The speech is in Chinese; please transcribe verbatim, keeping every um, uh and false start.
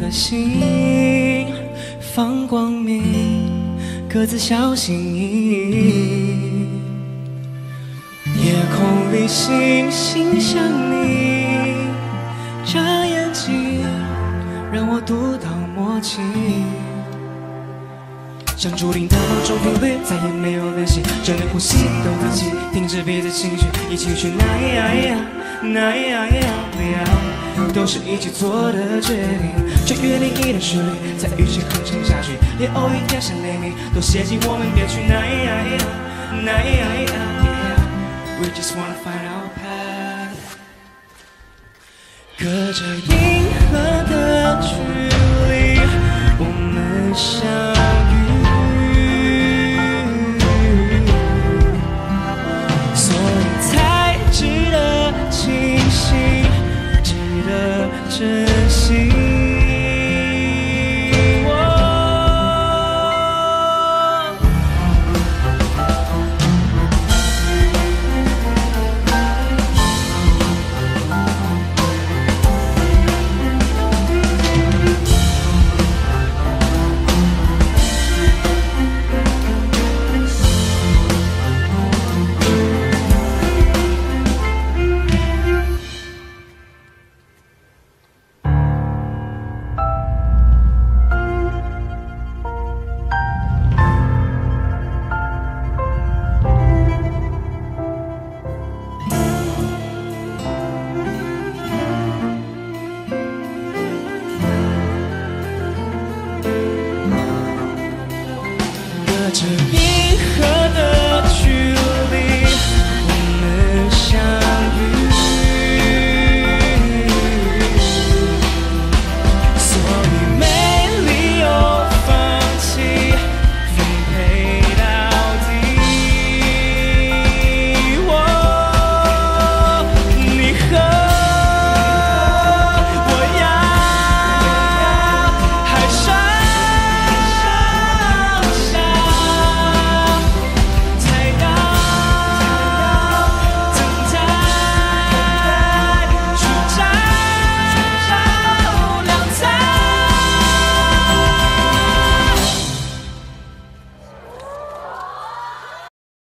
的心放光明，各自小心翼翼。夜空里星星像你，眨眼睛让我读到默契。像注定的某种频率，再也没有联系，就连呼吸都一起停止彼此情绪，一起去哪呀呀哪呀呀呀，都是一起做的决定。就约定一段旋律，才一起哼唱下去，连偶一点像雷鸣，都写进我们别去哪呀呀哪呀呀 We just wanna find our path， 隔着银河的距离，我们相珍惜。这